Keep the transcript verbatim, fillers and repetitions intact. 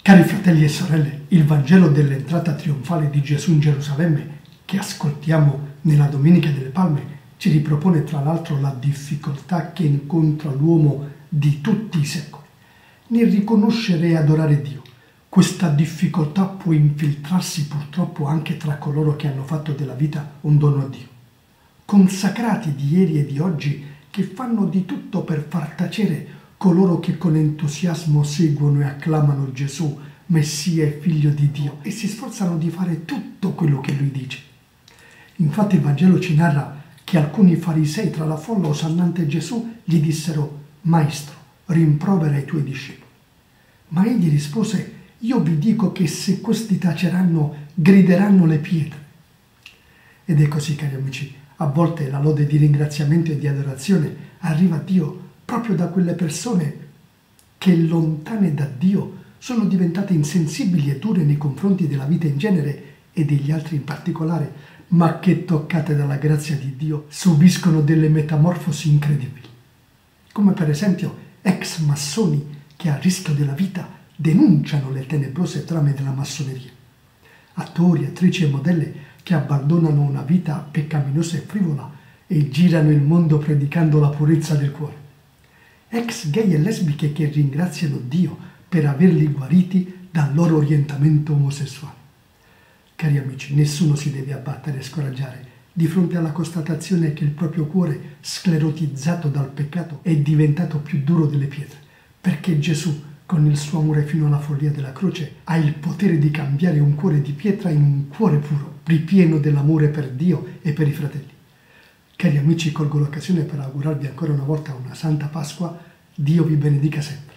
Cari fratelli e sorelle, il Vangelo dell'entrata trionfale di Gesù in Gerusalemme, che ascoltiamo nella Domenica delle Palme, ci ripropone tra l'altro la difficoltà che incontra l'uomo di tutti i secoli nel riconoscere e adorare Dio. Questa difficoltà può infiltrarsi purtroppo anche tra coloro che hanno fatto della vita un dono a Dio. Consacrati di ieri e di oggi che fanno di tutto per far tacere coloro che con entusiasmo seguono e acclamano Gesù, Messia e Figlio di Dio, e si sforzano di fare tutto quello che Lui dice. Infatti il Vangelo ci narra che alcuni farisei tra la folla osannante Gesù gli dissero: «Maestro, rimprovera i tuoi discepoli». Ma egli rispose: «Io vi dico che se questi taceranno, grideranno le pietre». Ed è così, cari amici, a volte la lode di ringraziamento e di adorazione arriva a Dio proprio da quelle persone che, lontane da Dio, sono diventate insensibili e dure nei confronti della vita in genere e degli altri in particolare, ma che, toccate dalla grazia di Dio, subiscono delle metamorfosi incredibili. Come per esempio ex massoni che a rischio della vita denunciano le tenebrose trame della massoneria. Attori, attrici e modelle che abbandonano una vita peccaminosa e frivola e girano il mondo predicando la purezza del cuore. Ex gay e lesbiche che ringraziano Dio per averli guariti dal loro orientamento omosessuale. Cari amici, nessuno si deve abbattere e scoraggiare di fronte alla constatazione che il proprio cuore, sclerotizzato dal peccato, è diventato più duro delle pietre, perché Gesù, con il suo amore fino alla follia della croce, ha il potere di cambiare un cuore di pietra in un cuore puro, ripieno dell'amore per Dio e per i fratelli. Cari amici, colgo l'occasione per augurarvi ancora una volta una Santa Pasqua. Dio vi benedica sempre.